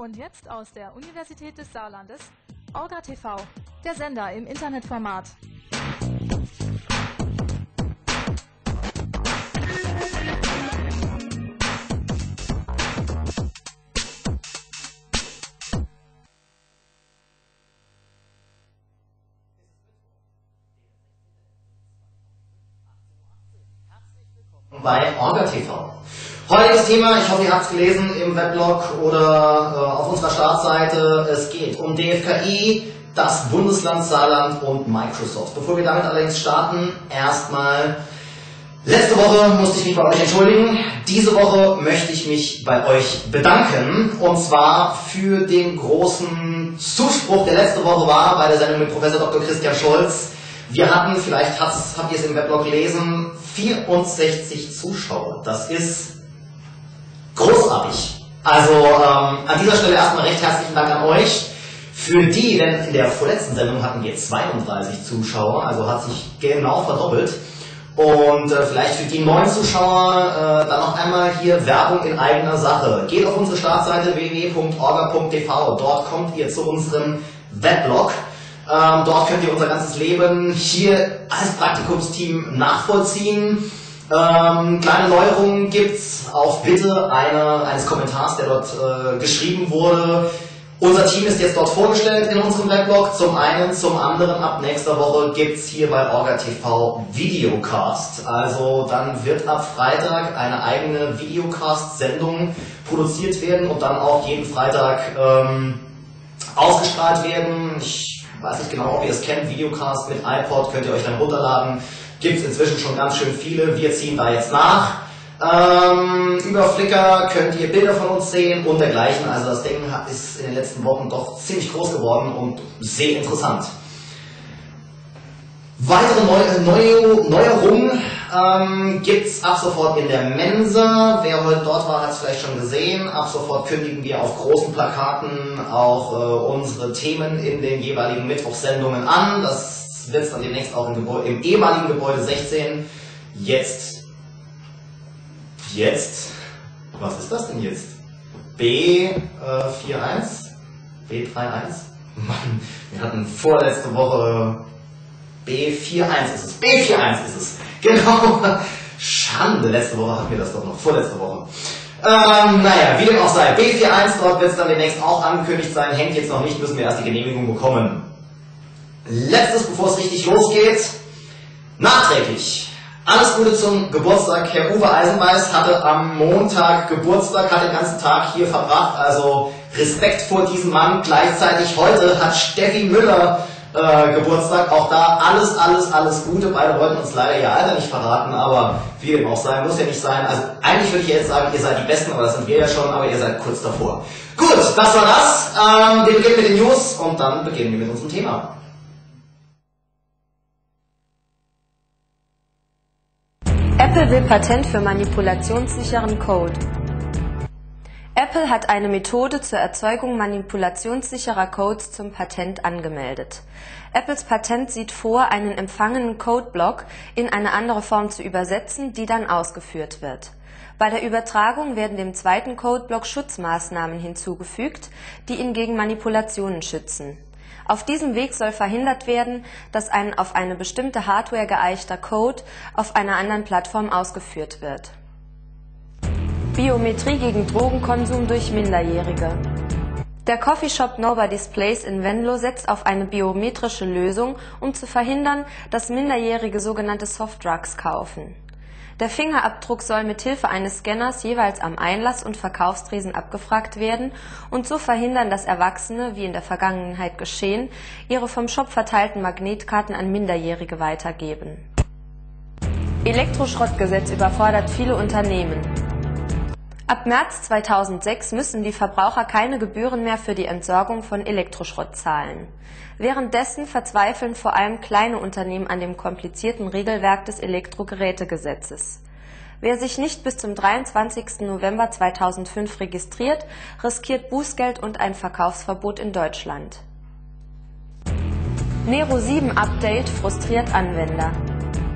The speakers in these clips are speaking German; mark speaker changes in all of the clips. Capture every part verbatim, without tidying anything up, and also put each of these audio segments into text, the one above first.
Speaker 1: Und jetzt aus der Universität des Saarlandes, Orga T V, der Sender im Internetformat.
Speaker 2: Bei Orga T V. Heutiges Thema, ich hoffe, ihr habt es gelesen im Weblog oder äh, auf unserer Startseite. Es geht um D F K I, das Bundesland Saarland und Microsoft. Bevor wir damit allerdings starten, erstmal, letzte Woche musste ich mich bei euch entschuldigen. Diese Woche möchte ich mich bei euch bedanken. Und zwar für den großen Zuspruch, der letzte Woche war bei der Sendung mit Professor Doktor Christian Scholz. Wir hatten, vielleicht habt ihr es im Weblog gelesen, vierundsechzig Zuschauer. Das ist großartig. Also ähm, an dieser Stelle erstmal recht herzlichen Dank an euch. Für die, denn in der vorletzten Sendung hatten wir zweiunddreißig Zuschauer, also hat sich genau verdoppelt. Und äh, vielleicht für die neuen Zuschauer äh, dann noch einmal hier Werbung in eigener Sache. Geht auf unsere Startseite w w w punkt orga punkt t v. Dort kommt ihr zu unserem Weblog. Ähm, dort könnt ihr unser ganzes Leben hier als Praktikumsteam nachvollziehen. Ähm, kleine Neuerungen gibt's auf Bitte eine, eines Kommentars, der dort äh, geschrieben wurde. Unser Team ist jetzt dort vorgestellt in unserem Weblog. Zum einen, zum anderen, ab nächster Woche gibt's hier bei Orga T V Videocast. Also dann wird ab Freitag eine eigene Videocast-Sendung produziert werden und dann auch jeden Freitag ähm, ausgestrahlt werden. Ich weiß nicht genau, ob ihr es kennt, Videocast mit iPod könnt ihr euch dann runterladen. Gibt es inzwischen schon ganz schön viele, wir ziehen da jetzt nach. Ähm, über Flickr könnt ihr Bilder von uns sehen und dergleichen. Also das Ding ist in den letzten Wochen doch ziemlich groß geworden und sehr interessant. Weitere Neu Neu Neuerungen ähm, gibt es ab sofort in der Mensa. Wer heute dort war, hat es vielleicht schon gesehen. Ab sofort kündigen wir auf großen Plakaten auch äh, unsere Themen in den jeweiligen Mittwochssendungen an. Das wird es dann demnächst auch im, Gebäude, im ehemaligen Gebäude sechzehn. Jetzt, jetzt, was ist das denn jetzt? B vier eins? B drei eins? Mann, wir hatten vorletzte Woche B vier eins ist es. B vier eins ist es. Genau. Schande, letzte Woche hatten wir das doch noch. Vorletzte Woche. Ähm, naja, wie dem auch sei. B vier eins, dort wird es dann demnächst auch angekündigt sein. Hängt jetzt noch nicht, müssen wir erst die Genehmigung bekommen. Letztes, bevor es richtig losgeht. Nachträglich. Alles Gute zum Geburtstag. Herr Uwe Eisenbeiß hatte am Montag Geburtstag, hat den ganzen Tag hier verbracht. Also Respekt vor diesem Mann. Gleichzeitig heute hat Steffi Müller Äh, Geburtstag, auch da alles, alles, alles Gute. Beide wollten uns leider ihr Alter nicht verraten, aber wie dem auch sein, muss ja nicht sein. Also eigentlich würde ich jetzt sagen, ihr seid die Besten, aber das sind wir ja schon, aber ihr seid kurz davor. Gut, das war das. Ähm, wir beginnen mit den News und dann beginnen wir mit unserem Thema.
Speaker 3: Apple will Patent für manipulationssicheren Code. Apple hat eine Methode zur Erzeugung manipulationssicherer Codes zum Patent angemeldet. Apples Patent sieht vor, einen empfangenen Codeblock in eine andere Form zu übersetzen, die dann ausgeführt wird. Bei der Übertragung werden dem zweiten Codeblock Schutzmaßnahmen hinzugefügt, die ihn gegen Manipulationen schützen. Auf diesem Weg soll verhindert werden, dass ein auf eine bestimmte Hardware geeichter Code auf einer anderen Plattform ausgeführt wird. Biometrie gegen Drogenkonsum durch Minderjährige. Der Coffeeshop Nobody's Place in Venlo setzt auf eine biometrische Lösung, um zu verhindern, dass Minderjährige sogenannte Softdrugs kaufen. Der Fingerabdruck soll mit Hilfe eines Scanners jeweils am Einlass- und Verkaufstresen abgefragt werden und so verhindern, dass Erwachsene, wie in der Vergangenheit geschehen, ihre vom Shop verteilten Magnetkarten an Minderjährige weitergeben. Elektroschrottgesetz überfordert viele Unternehmen. Ab März zweitausendsechs müssen die Verbraucher keine Gebühren mehr für die Entsorgung von Elektroschrott zahlen. Währenddessen verzweifeln vor allem kleine Unternehmen an dem komplizierten Regelwerk des Elektrogerätegesetzes. Wer sich nicht bis zum dreiundzwanzigsten November zweitausendfünf registriert, riskiert Bußgeld und ein Verkaufsverbot in Deutschland. Nero sieben Update frustriert Anwender.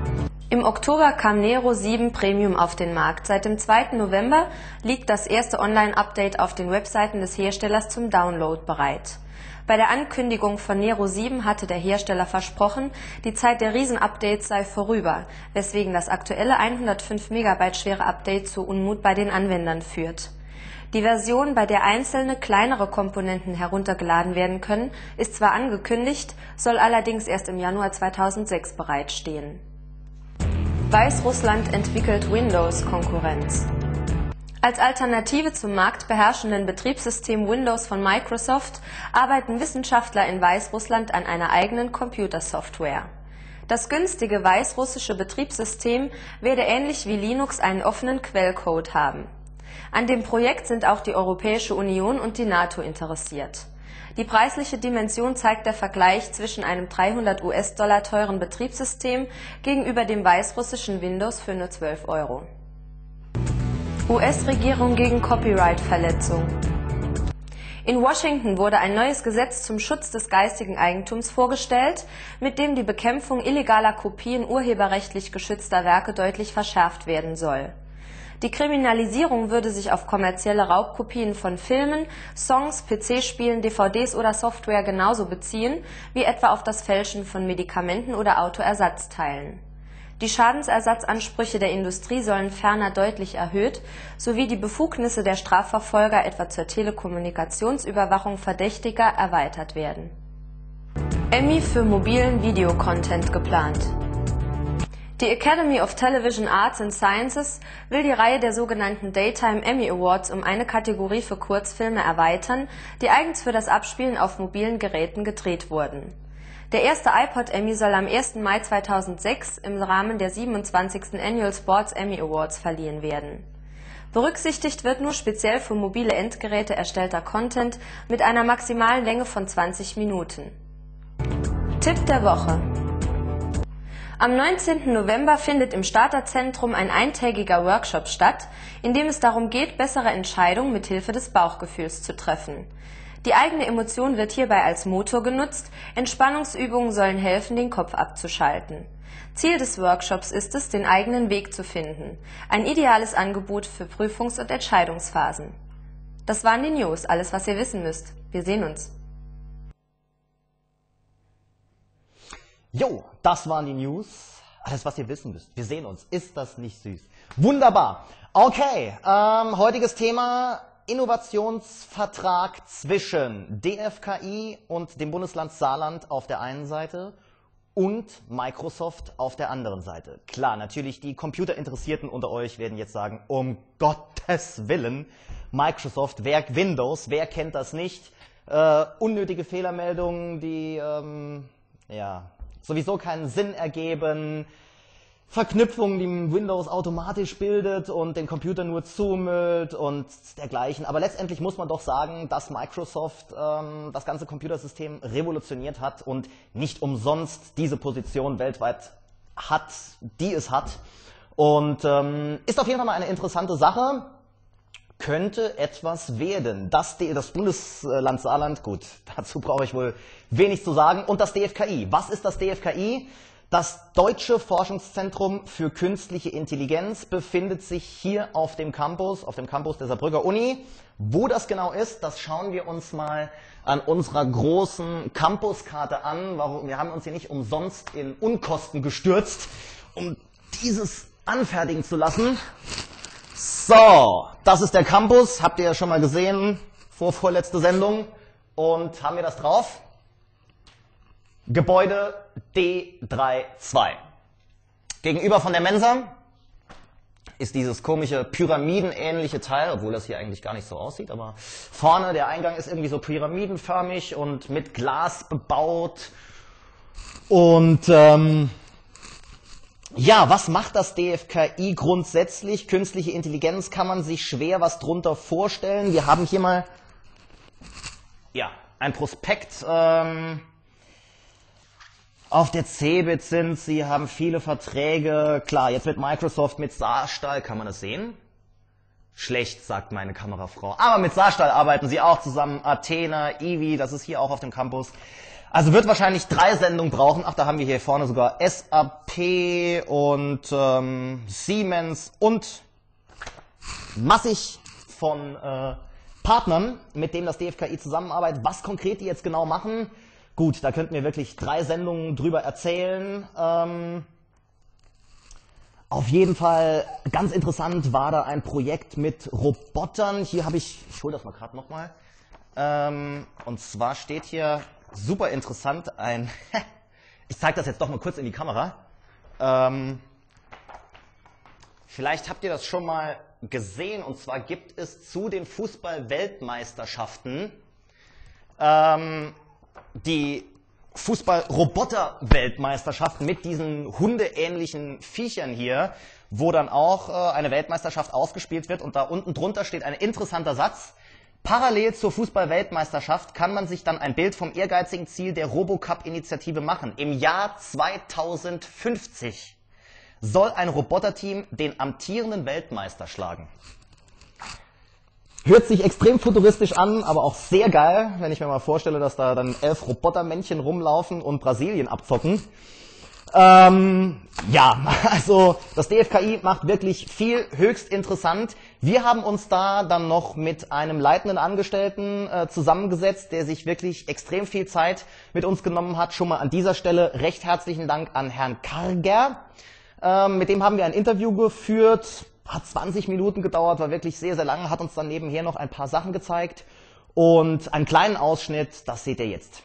Speaker 3: Im Oktober kam Nero sieben Premium auf den Markt. Seit dem zweiten November liegt das erste Online-Update auf den Webseiten des Herstellers zum Download bereit. Bei der Ankündigung von Nero sieben hatte der Hersteller versprochen, die Zeit der Riesen-Updates sei vorüber, weswegen das aktuelle hundertfünf Megabyte schwere Update zu Unmut bei den Anwendern führt. Die Version, bei der einzelne kleinere Komponenten heruntergeladen werden können, ist zwar angekündigt, soll allerdings erst im Januar zweitausendsechs bereitstehen. Weißrussland entwickelt Windows-Konkurrenz. Als Alternative zum marktbeherrschenden Betriebssystem Windows von Microsoft arbeiten Wissenschaftler in Weißrussland an einer eigenen Computersoftware. Das günstige weißrussische Betriebssystem werde ähnlich wie Linux einen offenen Quellcode haben. An dem Projekt sind auch die Europäische Union und die NATO interessiert. Die preisliche Dimension zeigt der Vergleich zwischen einem dreihundert US-Dollar teuren Betriebssystem gegenüber dem weißrussischen Windows für nur zwölf Euro. U S-Regierung gegen Copyright-Verletzung. In Washington wurde ein neues Gesetz zum Schutz des geistigen Eigentums vorgestellt, mit dem die Bekämpfung illegaler Kopien urheberrechtlich geschützter Werke deutlich verschärft werden soll. Die Kriminalisierung würde sich auf kommerzielle Raubkopien von Filmen, Songs, P C-Spielen, D V Ds oder Software genauso beziehen, wie etwa auf das Fälschen von Medikamenten oder Autoersatzteilen. Die Schadensersatzansprüche der Industrie sollen ferner deutlich erhöht, sowie die Befugnisse der Strafverfolger etwa zur Telekommunikationsüberwachung Verdächtiger erweitert werden. Emmy für mobilen Videocontent geplant. Die Academy of Television Arts and Sciences will die Reihe der sogenannten Daytime Emmy Awards um eine Kategorie für Kurzfilme erweitern, die eigens für das Abspielen auf mobilen Geräten gedreht wurden. Der erste iPod Emmy soll am ersten Mai zweitausendsechs im Rahmen der siebenundzwanzigsten Annual Sports Emmy Awards verliehen werden. Berücksichtigt wird nur speziell für mobile Endgeräte erstellter Content mit einer maximalen Länge von zwanzig Minuten. Tipp der Woche: Am neunzehnten November findet im Starterzentrum ein eintägiger Workshop statt, in dem es darum geht, bessere Entscheidungen mit Hilfe des Bauchgefühls zu treffen. Die eigene Emotion wird hierbei als Motor genutzt, Entspannungsübungen sollen helfen, den Kopf abzuschalten. Ziel des Workshops ist es, den eigenen Weg zu finden. Ein ideales Angebot für Prüfungs- und Entscheidungsphasen. Das waren die News, alles was ihr wissen müsst. Wir sehen uns.
Speaker 2: Jo, das waren die News. Alles, was ihr wissen müsst. Wir sehen uns. Ist das nicht süß? Wunderbar. Okay, ähm, heutiges Thema: Innovationsvertrag zwischen D F K I und dem Bundesland Saarland auf der einen Seite und Microsoft auf der anderen Seite. Klar, natürlich, die Computerinteressierten unter euch werden jetzt sagen, um Gottes Willen, Microsoft, Werk Windows, wer kennt das nicht? Äh, unnötige Fehlermeldungen, die ähm, ja, sowieso keinen Sinn ergeben, Verknüpfungen, die Windows automatisch bildet und den Computer nur zumüllt und dergleichen. Aber letztendlich muss man doch sagen, dass Microsoft ähm, das ganze Computersystem revolutioniert hat und nicht umsonst diese Position weltweit hat, die es hat. Und ähm, ist auf jeden Fall mal eine interessante Sache. Könnte etwas werden. Das, das Bundesland Saarland, gut, dazu brauche ich wohl wenig zu sagen. Und das D F K I. Was ist das D F K I? Das Deutsche Forschungszentrum für Künstliche Intelligenz befindet sich hier auf dem Campus, auf dem Campus der Saarbrücker Uni. Wo das genau ist, das schauen wir uns mal an unserer großen Campuskarte an. Warum? Wir haben uns hier nicht umsonst in Unkosten gestürzt, um dieses anfertigen zu lassen. So, das ist der Campus, habt ihr ja schon mal gesehen, vor vorletzte Sendung. Und haben wir das drauf? Gebäude D zweiunddreißig. Gegenüber von der Mensa ist dieses komische pyramidenähnliche Teil, obwohl das hier eigentlich gar nicht so aussieht, aber vorne der Eingang ist irgendwie so pyramidenförmig und mit Glas bebaut. Und ähm, ja, was macht das D F K I grundsätzlich? Künstliche Intelligenz, kann man sich schwer was drunter vorstellen. Wir haben hier mal ja, ein Prospekt. Ähm, Auf der CeBIT sind sie, haben viele Verträge. Klar, jetzt mit Microsoft, mit Saarstahl, kann man das sehen? Schlecht, sagt meine Kamerafrau. Aber mit Saarstahl arbeiten sie auch zusammen. Athena, Ivi, das ist hier auch auf dem Campus. Also wird wahrscheinlich drei Sendungen brauchen. Ach, da haben wir hier vorne sogar S A P und ähm, Siemens und massig von äh, Partnern, mit denen das D F K I zusammenarbeitet. Was konkret die jetzt genau machen, gut, da könnten wir wirklich drei Sendungen drüber erzählen. Ähm, auf jeden Fall ganz interessant war da ein Projekt mit Robotern. Hier habe ich, ich hole das mal gerade nochmal. Ähm, und zwar steht hier, super interessant, ein, ich zeige das jetzt doch mal kurz in die Kamera. Ähm, vielleicht habt ihr das schon mal gesehen, und zwar gibt es zu den Fußball-Weltmeisterschaften ähm, die Fußball-Roboter-Weltmeisterschaft mit diesen hundeähnlichen Viechern hier, wo dann auch äh, eine Weltmeisterschaft ausgespielt wird, und da unten drunter steht ein interessanter Satz. Parallel zur Fußball-Weltmeisterschaft kann man sich dann ein Bild vom ehrgeizigen Ziel der RoboCup-Initiative machen. Im Jahr zweitausendfünfzig soll ein Roboterteam den amtierenden Weltmeister schlagen. Hört sich extrem futuristisch an, aber auch sehr geil, wenn ich mir mal vorstelle, dass da dann elf Robotermännchen rumlaufen und Brasilien abzocken. Ähm, ja, also das D F K I macht wirklich viel, höchst interessant. Wir haben uns da dann noch mit einem leitenden Angestellten äh, zusammengesetzt, der sich wirklich extrem viel Zeit mit uns genommen hat. Schon mal an dieser Stelle recht herzlichen Dank an Herrn Karger. Ähm, mit dem haben wir ein Interview geführt, hat zwanzig Minuten gedauert, war wirklich sehr, sehr lange, hat uns dann nebenher noch ein paar Sachen gezeigt. Und einen kleinen Ausschnitt, das seht ihr jetzt.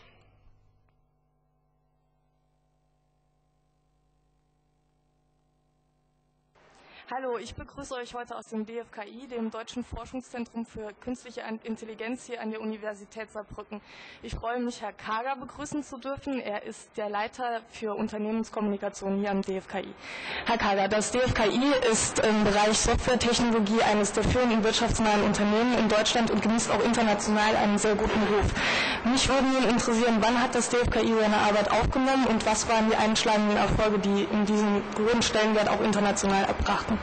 Speaker 4: Hallo, ich begrüße euch heute aus dem D F K I, dem Deutschen Forschungszentrum für Künstliche Intelligenz hier an der Universität Saarbrücken. Ich freue mich, Herrn Karger begrüßen zu dürfen. Er ist der Leiter für Unternehmenskommunikation hier am D F K I. Herr Karger, das D F K I ist im Bereich Softwaretechnologie eines der führenden wirtschaftsnahen Unternehmen in Deutschland und genießt auch international einen sehr guten Ruf. Mich würde nun interessieren, wann hat das D F K I seine Arbeit aufgenommen und was waren die einschlagenden Erfolge, die in diesem hohen Stellenwert auch international erbrachten?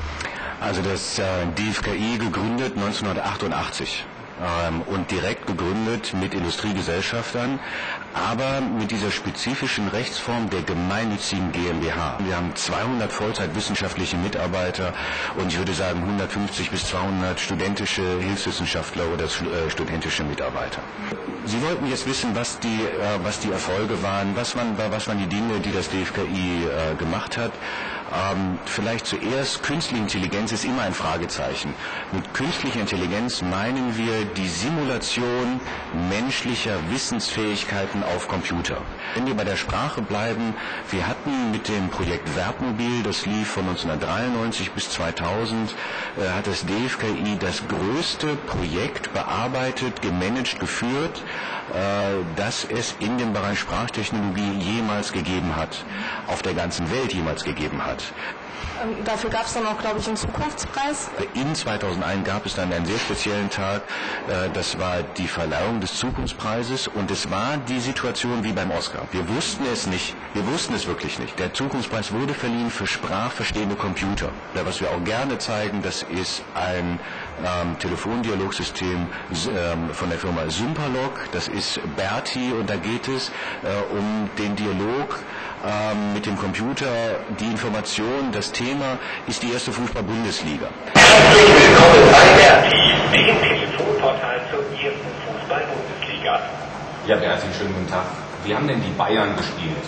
Speaker 5: Also das äh, D F K I gegründet neunzehnhundertachtundachtzig ähm, und direkt gegründet mit Industriegesellschaftern, aber mit dieser spezifischen Rechtsform der gemeinnützigen GmbH. Wir haben zweihundert Vollzeitwissenschaftliche Mitarbeiter und ich würde sagen hundertfünfzig bis zweihundert studentische Hilfswissenschaftler oder äh, studentische Mitarbeiter. Sie wollten jetzt wissen, was die, äh, was die Erfolge waren, was waren, was waren die Dinge, die das D F K I äh, gemacht hat. Ähm, vielleicht zuerst, künstliche Intelligenz ist immer ein Fragezeichen. Mit künstlicher Intelligenz meinen wir die Simulation menschlicher Wissensfähigkeiten auf Computer. Wenn wir bei der Sprache bleiben, wir hatten mit dem Projekt Verbmobil, das lief von neunzehnhundertdreiundneunzig bis zweitausend, äh, hat das D F K I das größte Projekt bearbeitet, gemanagt, geführt, äh, das es in dem Bereich Sprachtechnologie jemals gegeben hat, auf der ganzen Welt jemals gegeben hat.
Speaker 4: Ähm, dafür gab es dann auch, glaube ich, einen Zukunftspreis.
Speaker 5: In zweitausendeins gab es dann einen sehr speziellen Tag, äh, das war die Verleihung des Zukunftspreises und es war die Situation wie beim Oscar. Wir wussten es nicht, wir wussten es wirklich nicht. Der Zukunftspreis wurde verliehen für sprachverstehende Computer. Ja, was wir auch gerne zeigen, das ist ein ähm, Telefondialogsystem ähm, von der Firma Sympalog, das ist Berti und da geht es äh, um den Dialog ähm, mit dem Computer, die Information, das Thema ist die erste Fußball-Bundesliga.
Speaker 6: Herzlich willkommen bei Berti, dem Telefonportal zur ersten Fußball-Bundesliga.
Speaker 7: Ja, Berti, schönen guten Tag. Wie haben denn die Bayern gespielt?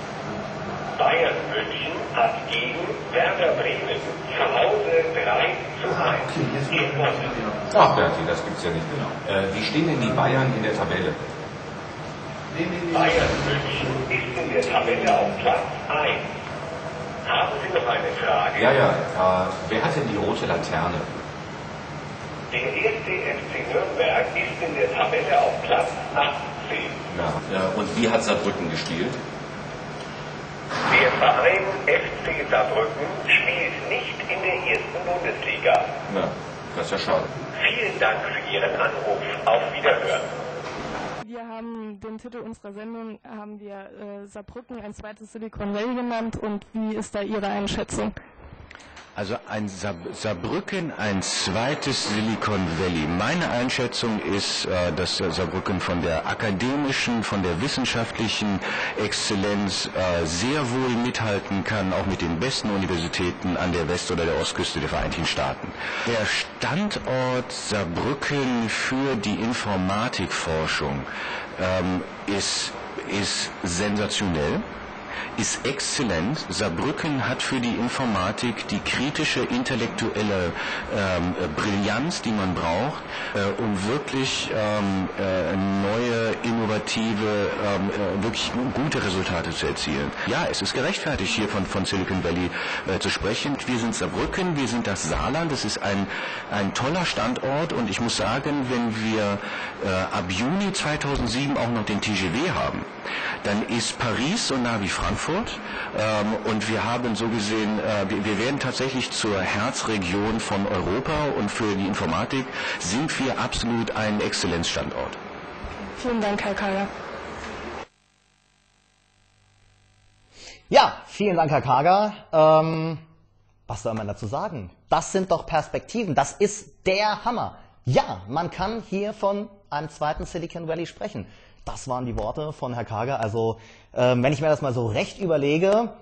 Speaker 6: Bayern München hat gegen Werder Bremen zu Hause drei zu eins gewonnen.
Speaker 7: Ach, Berti, das gibt's ja nicht genau. Äh, wie stehen denn die Bayern in der Tabelle?
Speaker 6: Bayern München ist in der Tabelle auf Platz eins. Haben Sie noch eine Frage?
Speaker 7: Ja, ja. Äh, wer hat denn die rote Laterne?
Speaker 6: Der erste F C Nürnberg ist in der Tabelle auf Platz achtzehn.
Speaker 7: Ja. Äh, und wie hat Saarbrücken gespielt?
Speaker 6: Der Verein F C Saarbrücken spielt nicht in der ersten Bundesliga.
Speaker 7: Ja, das ist ja schade.
Speaker 6: Vielen Dank für Ihren Anruf. Auf Wiederhören.
Speaker 4: Wir haben den Titel unserer Sendung, haben wir äh, Saarbrücken, ein zweites Silicon Valley genannt. Und wie ist da Ihre Einschätzung?
Speaker 5: Also ein Saarbrücken, ein zweites Silicon Valley. Meine Einschätzung ist, dass Saarbrücken von der akademischen, von der wissenschaftlichen Exzellenz sehr wohl mithalten kann, auch mit den besten Universitäten an der West- oder der Ostküste der Vereinigten Staaten. Der Standort Saarbrücken für die Informatikforschung ähm, ist, ist sensationell. Ist exzellent. Saarbrücken hat für die Informatik die kritische intellektuelle ähm, Brillanz, die man braucht, äh, um wirklich ähm, äh, neue, innovative, ähm, äh, wirklich gute Resultate zu erzielen. Ja, es ist gerechtfertigt, hier von, von Silicon Valley äh, zu sprechen. Wir sind Saarbrücken, wir sind das Saarland. Es ist ein, ein toller Standort und ich muss sagen, wenn wir äh, ab Juni zweitausendsieben auch noch den T G W haben, dann ist Paris so nah wie Frankfurt ähm, und wir haben so gesehen, äh, wir, wir werden tatsächlich zur Herzregion von Europa und für die Informatik sind wir absolut ein Exzellenzstandort.
Speaker 4: Vielen Dank, Herr Kager.
Speaker 2: Ja, vielen Dank, Herr Kager. Ähm, was soll man dazu sagen? Das sind doch Perspektiven, das ist der Hammer. Ja, man kann hier von einem zweiten Silicon Valley sprechen. Das waren die Worte von Herrn Kager. Also, ähm, wenn ich mir das mal so recht überlege,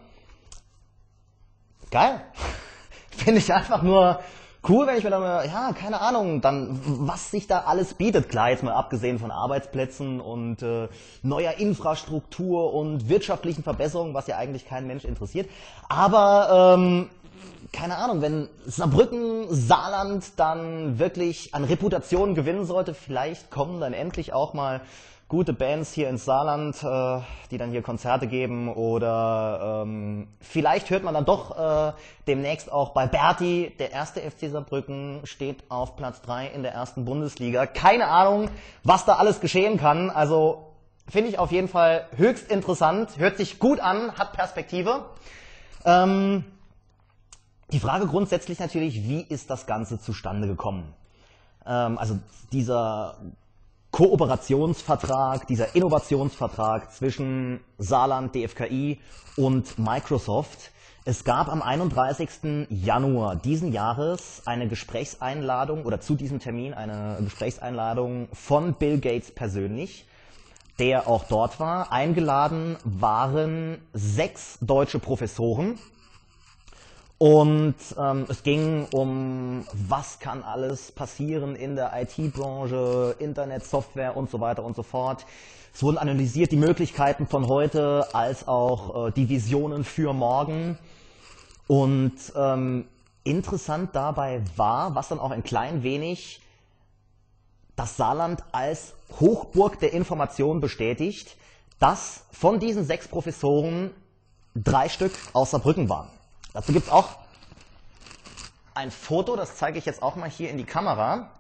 Speaker 2: geil. Finde ich einfach nur cool, wenn ich mir dann mal, ja, keine Ahnung, dann, was sich da alles bietet. Klar, jetzt mal abgesehen von Arbeitsplätzen und äh, neuer Infrastruktur und wirtschaftlichen Verbesserungen, was ja eigentlich kein Mensch interessiert. Aber, ähm, keine Ahnung, wenn Saarbrücken, Saarland dann wirklich an Reputation gewinnen sollte, vielleicht kommen dann endlich auch mal gute Bands hier ins Saarland, äh, die dann hier Konzerte geben oder ähm, vielleicht hört man dann doch äh, demnächst auch bei Berti, der erste F C Saarbrücken steht auf Platz drei in der ersten Bundesliga. Keine Ahnung, was da alles geschehen kann, also finde ich auf jeden Fall höchst interessant, hört sich gut an, hat Perspektive. Ähm, die Frage grundsätzlich natürlich, wie ist das Ganze zustande gekommen? Ähm, also dieser Kooperationsvertrag, dieser Innovationsvertrag zwischen Saarland, D F K I und Microsoft. Es gab am einunddreißigsten Januar diesen Jahres eine Gesprächseinladung oder zu diesem Termin eine Gesprächseinladung von Bill Gates persönlich, der auch dort war. Eingeladen waren sechs deutsche Professoren. Und ähm, es ging um, was kann alles passieren in der I T-Branche, Internet, Software und so weiter und so fort. Es wurden analysiert die Möglichkeiten von heute als auch äh, die Visionen für morgen. Und ähm, interessant dabei war, was dann auch ein klein wenig das Saarland als Hochburg der Information bestätigt, dass von diesen sechs Professoren drei Stück aus Saarbrücken waren. Dazu gibt es auch ein Foto, das zeige ich jetzt auch mal hier in die Kamera.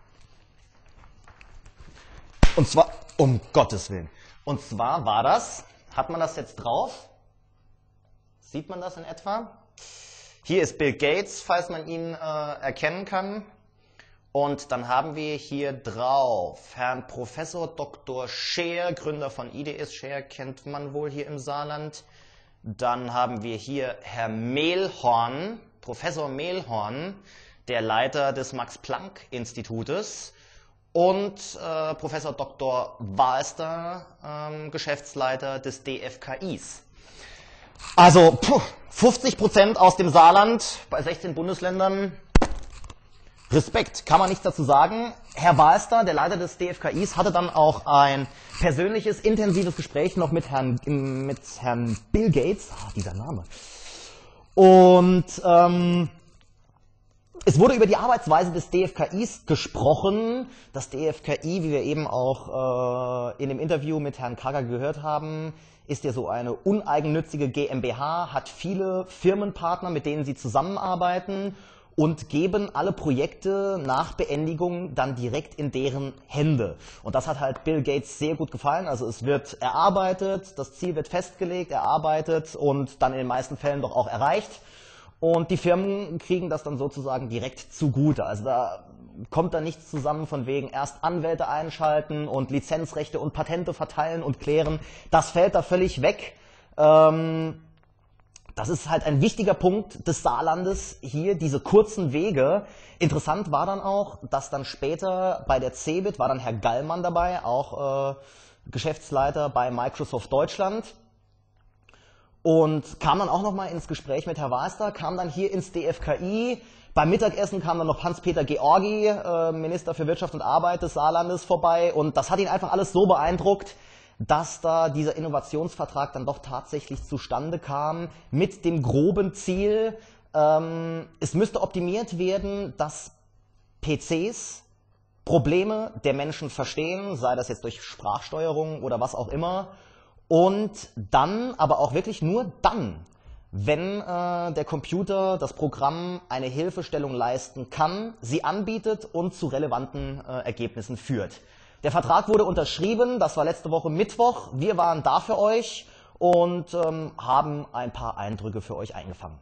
Speaker 2: Und zwar, um Gottes Willen, und zwar war das, hat man das jetzt drauf? Sieht man das in etwa? Hier ist Bill Gates, falls man ihn äh, erkennen kann. Und dann haben wir hier drauf Herrn Professor Doktor Scheer, Gründer von I D S. Scheer kennt man wohl hier im Saarland. Dann haben wir hier Herr Mehlhorn, Professor Mehlhorn, der Leiter des Max-Planck-Institutes und äh, Professor Doktor Walster, äh, Geschäftsleiter des D F K Is. Also puh, fünfzig Prozent aus dem Saarland bei sechzehn Bundesländern. Respekt, kann man nichts dazu sagen. Herr Walster, der Leiter des D F K Is, hatte dann auch ein persönliches, intensives Gespräch noch mit Herrn, mit Herrn Bill Gates. Ah, dieser Name. Und ähm, es wurde über die Arbeitsweise des D F K Is gesprochen. Das D F K I, wie wir eben auch äh, in dem Interview mit Herrn Kager gehört haben, ist ja so eine uneigennützige GmbH, hat viele Firmenpartner, mit denen sie zusammenarbeiten und geben alle Projekte nach Beendigung dann direkt in deren Hände. Und das hat halt Bill Gates sehr gut gefallen. Also es wird erarbeitet, das Ziel wird festgelegt, erarbeitet und dann in den meisten Fällen doch auch erreicht. Und die Firmen kriegen das dann sozusagen direkt zugute. Also da kommt dann nichts zusammen von wegen erst Anwälte einschalten und Lizenzrechte und Patente verteilen und klären. Das fällt da völlig weg. Ähm, das ist halt ein wichtiger Punkt des Saarlandes, hier diese kurzen Wege. Interessant war dann auch, dass dann später bei der CeBIT war dann Herr Gallmann dabei, auch äh, Geschäftsleiter bei Microsoft Deutschland. Und kam dann auch nochmal ins Gespräch mit Herrn Walster, kam dann hier ins D F K I. Beim Mittagessen kam dann noch Hans-Peter Georgi, äh, Minister für Wirtschaft und Arbeit des Saarlandes, vorbei. Und das hat ihn einfach alles so beeindruckt, dass da dieser Innovationsvertrag dann doch tatsächlich zustande kam mit dem groben Ziel, ähm, es müsste optimiert werden, dass P Cs Probleme der Menschen verstehen, sei das jetzt durch Sprachsteuerung oder was auch immer, und dann, aber auch wirklich nur dann, wenn äh, der Computer, das Programm eine Hilfestellung leisten kann, sie anbietet und zu relevanten äh, Ergebnissen führt. Der Vertrag wurde unterschrieben, das war letzte Woche Mittwoch. Wir waren da für euch und ähm, haben ein paar Eindrücke für euch eingefangen.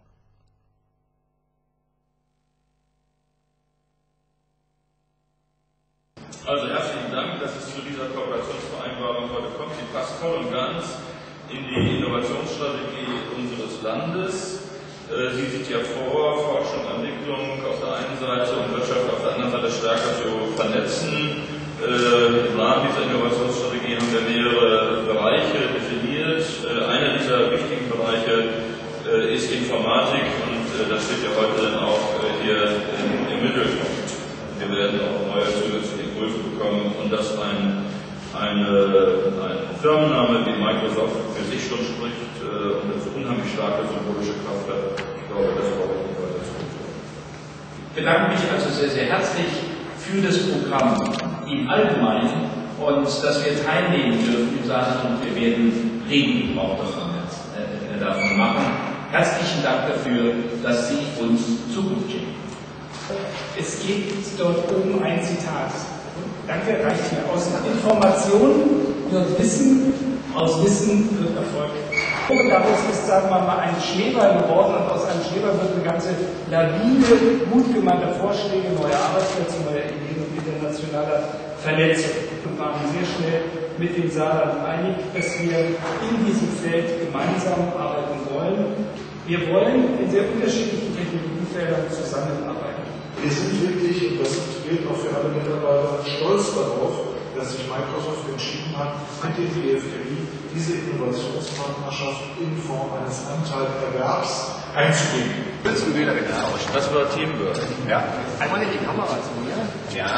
Speaker 8: Also herzlichen Dank, dass es zu dieser Kooperationsvereinbarung heute kommt. Sie passt voll und ganz in die Innovationsstrategie unseres Landes. Sie sieht ja vor, Forschung, Entwicklung auf der einen Seite und Wirtschaft auf der anderen Seite stärker zu vernetzen. Im Rahmen dieser Innovationsstrategie haben wir mehrere Bereiche definiert. Einer dieser wichtigen Bereiche ist Informatik und das steht ja heute dann auch hier im Mittelpunkt. Wir werden auch neue zusätzliche Impulse bekommen und dass ein, eine, ein Firmenname wie Microsoft für sich schon spricht und eine unheimlich starke symbolische Kraft hat. Ich glaube, das brauche ich nicht weiter zu tun.
Speaker 9: Ich bedanke mich also sehr, sehr herzlich für das Programm im Allgemeinen und dass wir teilnehmen dürfen im Saarland und wir werden Regengebrauch davon, äh, davon machen. Herzlichen Dank dafür, dass Sie uns Zukunft schenken.
Speaker 10: Es gibt dort oben ein Zitat. Danke, reicht mir. Aus Information wird Wissen, aus Wissen wird Erfolg. Und daraus ist, sagen wir mal, ein Schneeball geworden und aus einem Schneeball wird eine ganze Lawine gut gemeinter Vorschläge, neue Arbeitsplätze, neue Ideen und internationaler Vernetzung. Wir waren sehr schnell mit dem Saarland einig, dass wir in diesem Feld gemeinsam arbeiten wollen. Wir wollen in sehr unterschiedlichen Technologiefeldern zusammenarbeiten.
Speaker 11: Wir sind wirklich, und das gilt auch für alle Mitarbeiter, stolz darauf, dass sich Microsoft entschieden hat, mit dem D F K I diese Innovationspartnerschaft in Form eines Anteilerwerbs einzugehen.
Speaker 8: Das war Teamwork.
Speaker 12: Ja. Einmal in die Kamera zu mir. Ja.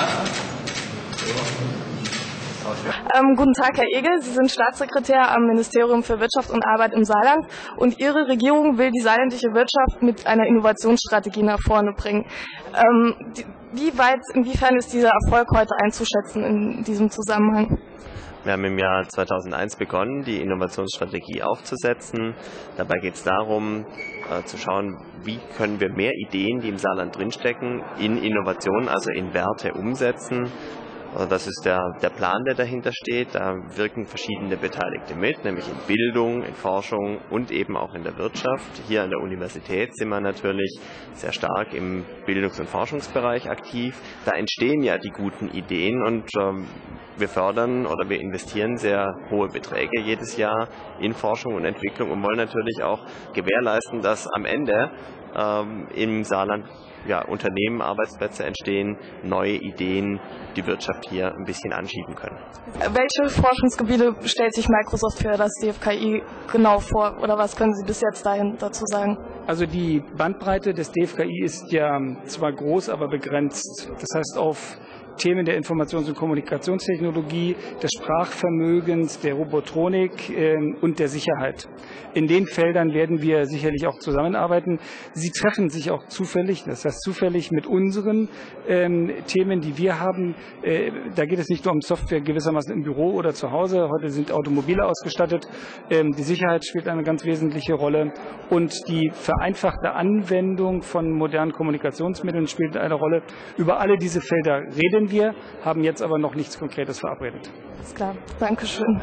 Speaker 4: Ähm, guten Tag, Herr Egel. Sie sind Staatssekretär am Ministerium für Wirtschaft und Arbeit im Saarland und Ihre Regierung will die saarländische Wirtschaft mit einer Innovationsstrategie nach vorne bringen. Ähm, die, wie weit, inwiefern ist dieser Erfolg heute einzuschätzen in diesem Zusammenhang?
Speaker 13: Wir haben im Jahr zweitausendeins begonnen, die Innovationsstrategie aufzusetzen. Dabei geht es darum, äh, zu schauen, wie können wir mehr Ideen, die im Saarland drinstecken, in Innovationen, also in Werte umsetzen. Das ist der, der Plan, der dahinter steht. Da wirken verschiedene Beteiligte mit, nämlich in Bildung, in Forschung und eben auch in der Wirtschaft. Hier an der Universität sind wir natürlich sehr stark im Bildungs- und Forschungsbereich aktiv. Da entstehen ja die guten Ideen und ähm, wir fördern oder wir investieren sehr hohe Beträge jedes Jahr in Forschung und Entwicklung und wollen natürlich auch gewährleisten, dass am Ende ähm, im Saarland ja, Unternehmen, Arbeitsplätze entstehen, neue Ideen die Wirtschaft hier ein bisschen anschieben können.
Speaker 4: Welche Forschungsgebiete stellt sich Microsoft für das D F K I genau vor oder was können Sie bis jetzt dahin dazu sagen?
Speaker 10: Also die Bandbreite des D F K I ist ja zwar groß, aber begrenzt. Das heißt auf Themen der Informations- und Kommunikationstechnologie, des Sprachvermögens, der Robotronik äh, und der Sicherheit. In den Feldern werden wir sicherlich auch zusammenarbeiten. Sie treffen sich auch zufällig, das heißt zufällig mit unseren ähm, Themen, die wir haben. Äh, da geht es nicht nur um Software gewissermaßen im Büro oder zu Hause. Heute sind Automobile ausgestattet. Ähm, die Sicherheit spielt eine ganz wesentliche Rolle und die vereinfachte Anwendung von modernen Kommunikationsmitteln spielt eine Rolle. Über alle diese Felder reden wir, haben jetzt aber noch nichts Konkretes verabredet.
Speaker 4: Alles klar, Dankeschön.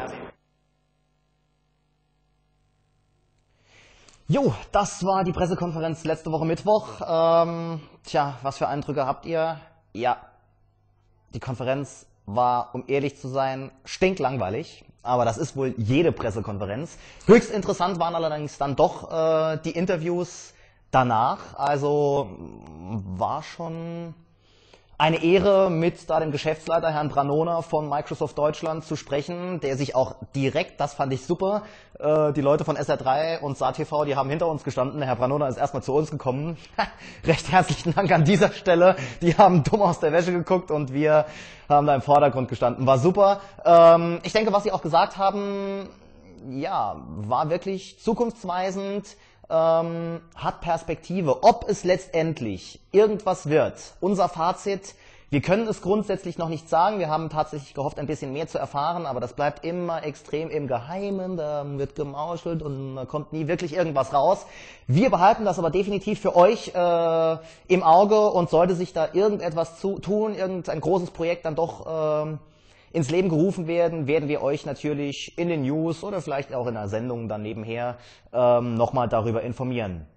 Speaker 2: Jo, das war die Pressekonferenz letzte Woche Mittwoch. Ähm, tja, was für Eindrücke habt ihr? Ja, die Konferenz war, um ehrlich zu sein, stinklangweilig. Aber das ist wohl jede Pressekonferenz. Höchst interessant waren allerdings dann doch äh, die Interviews danach. Also war schon eine Ehre, mit da dem Geschäftsleiter Herrn Branona von Microsoft Deutschland zu sprechen, der sich auch direkt, das fand ich super, äh, die Leute von S R drei und SaTV, die haben hinter uns gestanden. Herr Branona ist erstmal zu uns gekommen. Recht herzlichen Dank an dieser Stelle. Die haben dumm aus der Wäsche geguckt und wir haben da im Vordergrund gestanden. War super. Ähm, ich denke, was Sie auch gesagt haben, ja, war wirklich zukunftsweisend. Ähm, hat Perspektive. Ob es letztendlich irgendwas wird, unser Fazit, wir können es grundsätzlich noch nicht sagen. Wir haben tatsächlich gehofft, ein bisschen mehr zu erfahren, aber das bleibt immer extrem im Geheimen. Da wird gemauschelt und da kommt nie wirklich irgendwas raus. Wir behalten das aber definitiv für euch äh, im Auge, und sollte sich da irgendetwas zu tun, irgendein großes Projekt dann doch äh, ins Leben gerufen werden, werden wir euch natürlich in den News oder vielleicht auch in einer Sendung dann nebenher ähm, nochmal darüber informieren.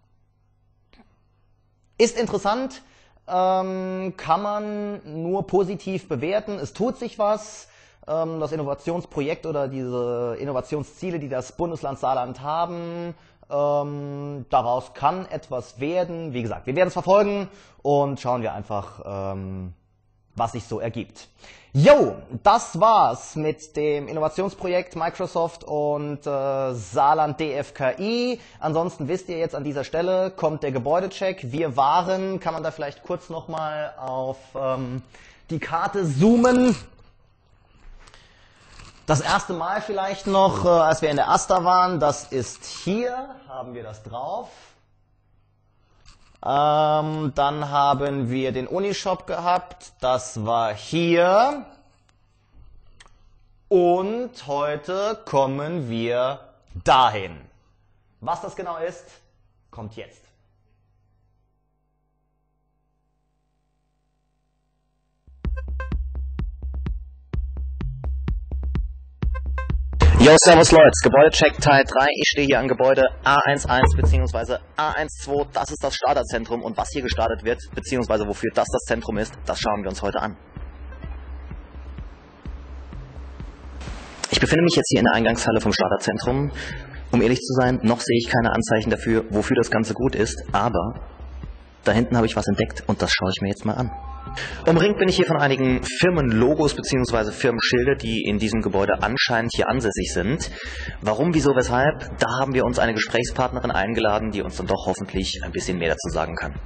Speaker 2: Ist interessant, ähm, kann man nur positiv bewerten. Es tut sich was. Ähm, das Innovationsprojekt oder diese Innovationsziele, die das Bundesland Saarland haben, ähm, daraus kann etwas werden. Wie gesagt, wir werden es verfolgen und schauen wir einfach, ähm, was sich so ergibt. Jo, das war's mit dem Innovationsprojekt Microsoft und äh, Saarland D F K I. Ansonsten wisst ihr jetzt, an dieser Stelle kommt der Gebäudecheck. Wir waren, kann man da vielleicht kurz nochmal auf ähm, die Karte zoomen. Das erste Mal vielleicht noch, äh, als wir in der AStA waren, das ist hier, haben wir das drauf. Ähm, dann haben wir den Unishop gehabt, das war hier. Und heute kommen wir dahin. Was das genau ist, kommt jetzt.
Speaker 14: Yo, servus Leute, Gebäudecheck Teil drei. Ich stehe hier an Gebäude A elf bzw. A zwölf. Das ist das Starterzentrum, und was hier gestartet wird, bzw. wofür das das Zentrum ist, das schauen wir uns heute an. Ich befinde mich jetzt hier in der Eingangshalle vom Starterzentrum. Um ehrlich zu sein, noch sehe ich keine Anzeichen dafür, wofür das Ganze gut ist, aber da hinten habe ich was entdeckt und das schaue ich mir jetzt mal an. Umringt bin ich hier von einigen Firmenlogos bzw. Firmenschilder, die in diesem Gebäude anscheinend hier ansässig sind. Warum, wieso, weshalb? Da haben wir uns eine Gesprächspartnerin eingeladen, die uns dann doch hoffentlich ein bisschen mehr dazu sagen kann.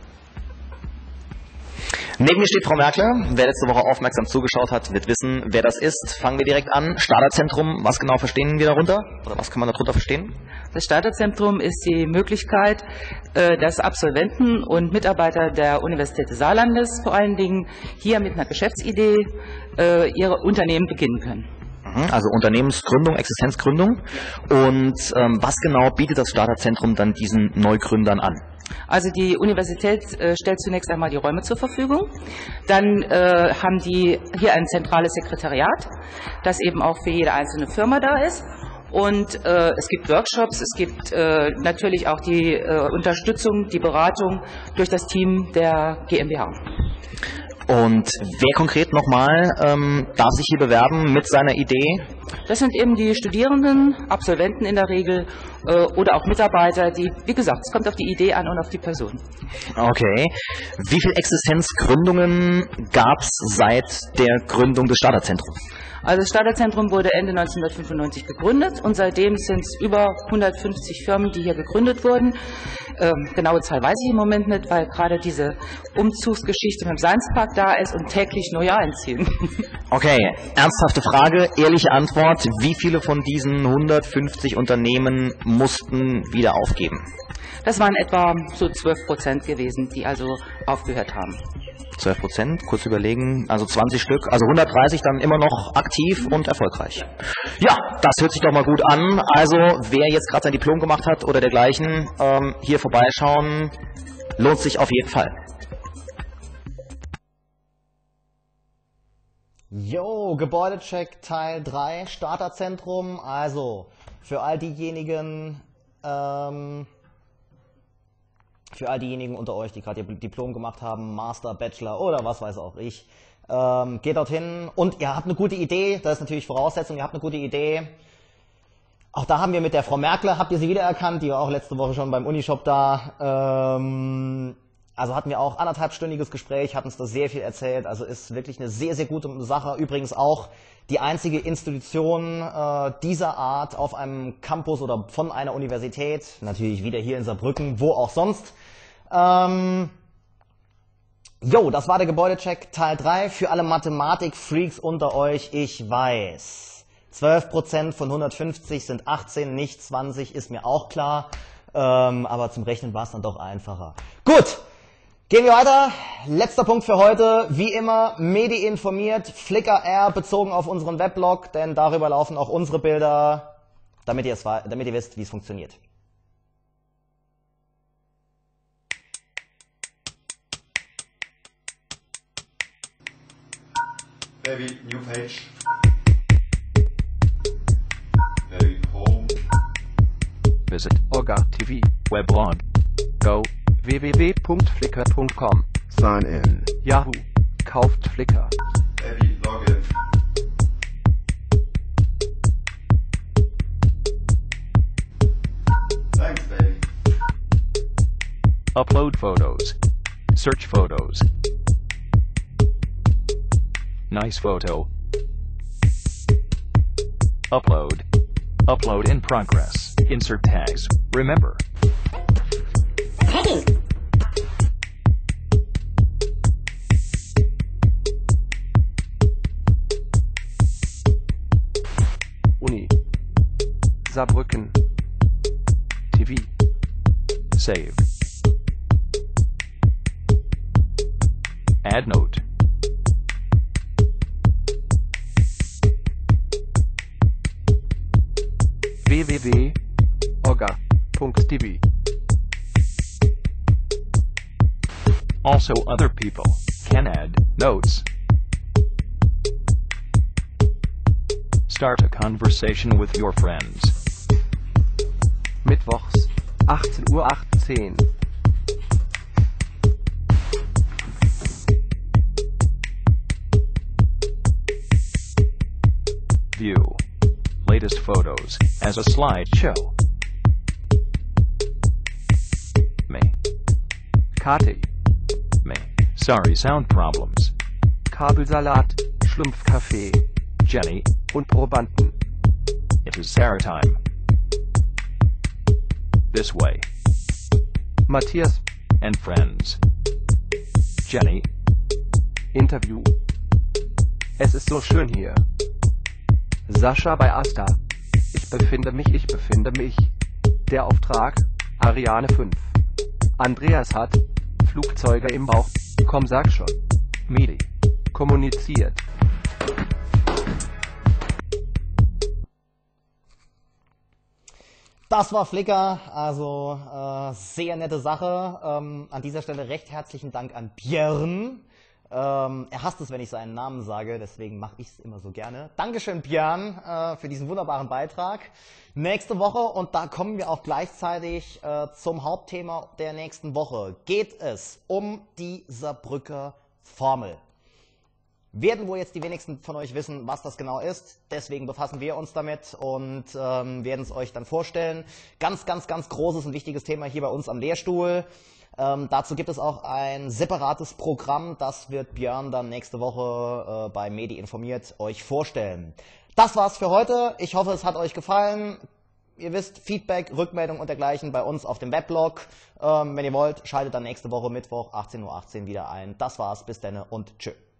Speaker 14: Neben mir steht Frau Merkle. Wer letzte Woche aufmerksam zugeschaut hat, wird wissen, wer das ist. Fangen wir direkt an. Starterzentrum, was genau verstehen wir darunter? Oder was kann man darunter verstehen?
Speaker 15: Das Starterzentrum ist die Möglichkeit, dass Absolventen und Mitarbeiter der Universität des Saarlandes vor allen Dingen hier mit einer Geschäftsidee ihre Unternehmen beginnen können.
Speaker 14: Also Unternehmensgründung, Existenzgründung. Und ähm, was genau bietet das Starterzentrum dann diesen Neugründern an?
Speaker 15: Also die Universität äh, stellt zunächst einmal die Räume zur Verfügung. Dann äh, haben die hier ein zentrales Sekretariat, das eben auch für jede einzelne Firma da ist. Und äh, es gibt Workshops, es gibt äh, natürlich auch die äh, Unterstützung, die Beratung durch das Team der GmbH.
Speaker 14: Und wer konkret nochmal ähm, darf sich hier bewerben mit seiner Idee?
Speaker 15: Das sind eben die Studierenden, Absolventen in der Regel äh, oder auch Mitarbeiter, die, wie gesagt, es kommt auf die Idee an und auf die Person.
Speaker 14: Okay. Wie viele Existenzgründungen gab es seit der Gründung des Starterzentrums?
Speaker 15: Also das Starterzentrum wurde Ende neunzehnhundertfünfundneunzig gegründet und seitdem sind es über hundertfünfzig Firmen, die hier gegründet wurden. Ähm, genaue Zahl weiß ich im Moment nicht, weil gerade diese Umzugsgeschichte mit dem Science Park da ist und täglich neue einziehen.
Speaker 14: Okay, ernsthafte Frage, ehrliche Antwort. Wie viele von diesen hundertfünfzig Unternehmen mussten wieder aufgeben?
Speaker 15: Das waren etwa so zwölf Prozent gewesen, die also aufgehört haben.
Speaker 14: zwölf Prozent, kurz überlegen, also zwanzig Stück, also hundertdreißig dann immer noch aktiv und erfolgreich. Ja, das hört sich doch mal gut an. Also wer jetzt gerade sein Diplom gemacht hat oder dergleichen, ähm, hier vorbeischauen, lohnt sich auf jeden Fall.
Speaker 2: Jo, Gebäudecheck Teil drei, Starterzentrum, also für all diejenigen, ähm, für all diejenigen unter euch, die gerade ihr Diplom gemacht haben, Master, Bachelor oder was weiß auch ich, Ähm, geht dorthin und ihr habt eine gute Idee, das ist natürlich Voraussetzung, ihr habt eine gute Idee. Auch da haben wir mit der Frau Merkle, habt ihr sie wiedererkannt, die war auch letzte Woche schon beim Unishop da. Ähm, also hatten wir auch anderthalbstündiges Gespräch, hat uns da sehr viel erzählt, also ist wirklich eine sehr, sehr gute Sache. Übrigens auch die einzige Institution äh, dieser Art auf einem Campus oder von einer Universität, natürlich wieder hier in Saarbrücken, wo auch sonst. Ähm, Jo, das war der Gebäudecheck Teil drei für alle Mathematik-Freaks unter euch. Ich weiß, zwölf Prozent von hundertfünfzig sind achtzehn, nicht zwanzig, ist mir auch klar. Ähm, aber zum Rechnen war es dann doch einfacher. Gut, gehen wir weiter. Letzter Punkt für heute. Wie immer, Medi informiert, Flickr R bezogen auf unseren Weblog, denn darüber laufen auch unsere Bilder, damit ihr, es, damit ihr wisst, wie es funktioniert.
Speaker 16: Baby, new page. Baby, home.
Speaker 17: Visit Orga T V, Weblog. Go w w w punkt flickr punkt com.
Speaker 16: Sign in.
Speaker 17: Yahoo. Kauft Flickr.
Speaker 16: Baby, login. Thanks, baby.
Speaker 17: Upload photos. Search photos. Nice photo. Upload. Upload in progress. Insert tags. Remember.
Speaker 18: Heading.
Speaker 17: Uni. Saarbrücken. T V. Save. Add note. w w w punkt orga punkt t v. Also, other people can add notes. Start a conversation with your friends.
Speaker 18: Mittwochs, achtzehn Uhr achtzehn.
Speaker 17: View latest photos as a slideshow. Me.
Speaker 18: Kati.
Speaker 17: Me. Sorry, sound problems.
Speaker 18: Kabelsalat, Schlumpfkaffee,
Speaker 17: Jenny
Speaker 18: und Probanden.
Speaker 17: It is Sarah time. This way.
Speaker 18: Matthias
Speaker 17: and friends. Jenny.
Speaker 18: Interview. Es ist so schön hier. Sascha bei Asta. Ich befinde mich, ich befinde mich. Der Auftrag, Ariane fünf. Andreas hat Flugzeuge im Bauch. Komm, sag schon.
Speaker 17: Medi.
Speaker 18: Kommuniziert.
Speaker 2: Das war Flickr, also äh, sehr nette Sache. Ähm, an dieser Stelle recht herzlichen Dank an Björn. Ähm, er hasst es, wenn ich seinen Namen sage, deswegen mache ich es immer so gerne. Dankeschön, Björn, äh, für diesen wunderbaren Beitrag. Nächste Woche, und da kommen wir auch gleichzeitig äh, zum Hauptthema der nächsten Woche, geht es um die Saarbrücker Formel. Werden wohl jetzt die wenigsten von euch wissen, was das genau ist. Deswegen befassen wir uns damit und ähm, werden es euch dann vorstellen. Ganz, ganz, ganz großes und wichtiges Thema hier bei uns am Lehrstuhl. Ähm, dazu gibt es auch ein separates Programm. Das wird Björn dann nächste Woche äh, bei Medi informiert euch vorstellen. Das war's für heute. Ich hoffe, es hat euch gefallen. Ihr wisst, Feedback, Rückmeldung und dergleichen bei uns auf dem Weblog. Ähm, wenn ihr wollt, schaltet dann nächste Woche Mittwoch achtzehn Uhr achtzehn wieder ein. Das war's. Bis dann und tschö.